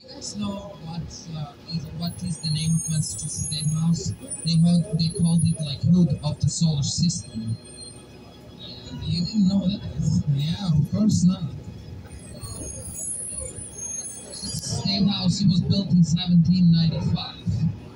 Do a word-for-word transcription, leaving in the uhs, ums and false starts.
You guys know what uh, is what is the name of Massachusetts State House? They hold, they called it like hood of the solar system. Yeah, you didn't know that? Yeah, of course not. State House, it was built in seventeen ninety-five.